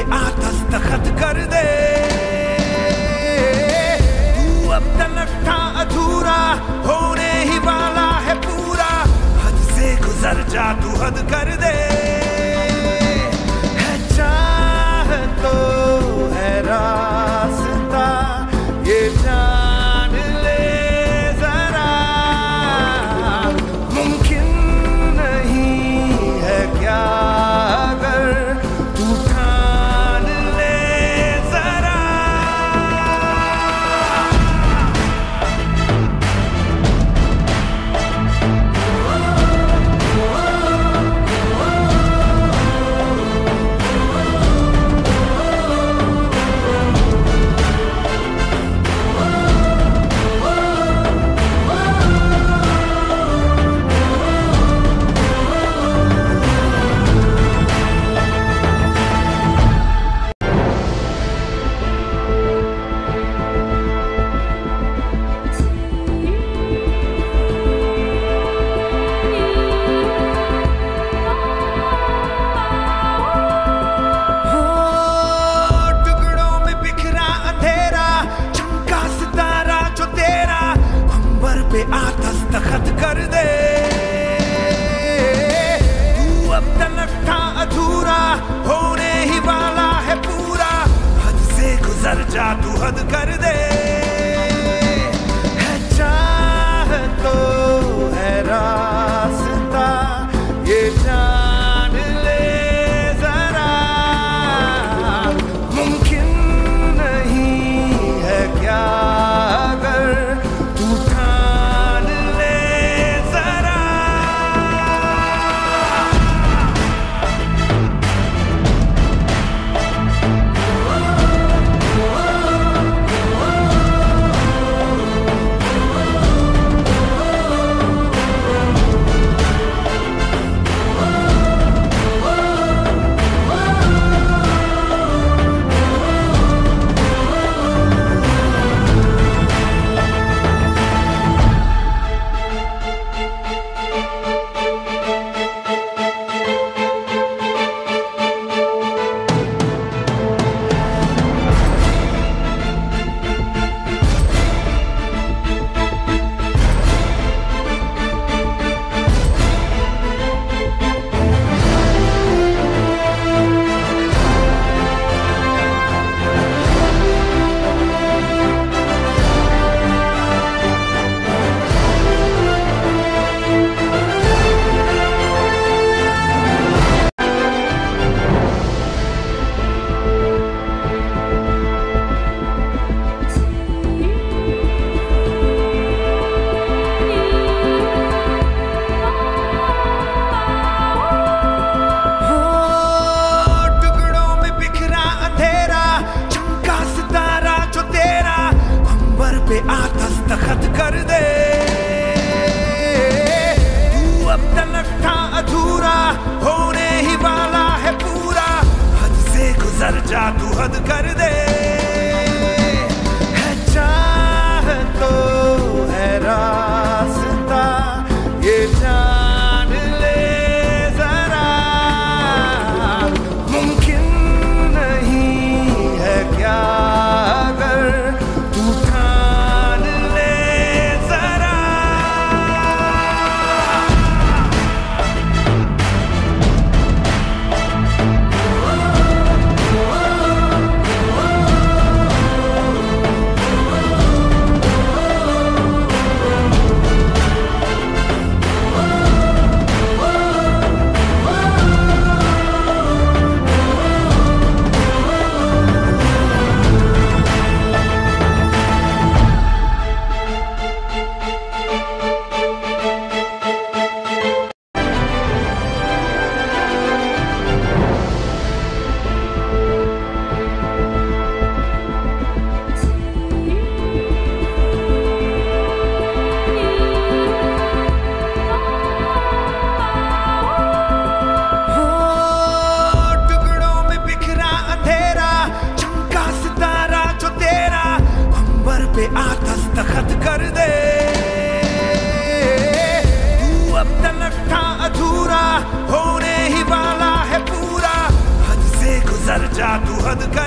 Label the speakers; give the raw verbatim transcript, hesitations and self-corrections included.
Speaker 1: पे आ दस्तखत कर दे। तू अब तलक था अधूरा, होने ही वाला है पूरा। हद से गुजर जा, तू हद कर दे। है चाह तो है रास्ता, ये जान ले जरा। मुमकिन नहीं है क्या पे आ दस्तखत कर दे। तू अब तलक था अधूरा, होने ही वाला है पूरा। हद से गुजर जा, तू हद कर दे। है चाह तो है रास्ता, ये जान ले जरा। मुमकिन नहीं है क्या पे आ दस्तखत कर दे। तू अब तलक था अधूरा, होने ही वाला है पूरा। हद से गुजर जा, तू हद कर दे। है चाह तो है रास्ता, ये जान ले जरा। मुमकिन नहीं है क्या हद कर